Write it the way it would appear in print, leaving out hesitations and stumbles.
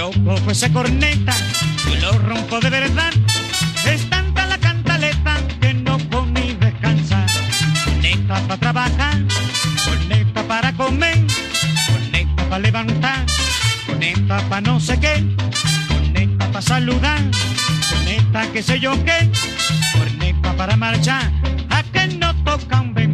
Yo cojo esa corneta y lo rompo de verdad. Es tanta la cantaleta que no puedo ni descansar. Corneta para trabajar, corneta para comer, corneta para levantar, corneta para no sé qué, corneta para saludar, corneta que sé yo qué, corneta para marchar. A que no toca un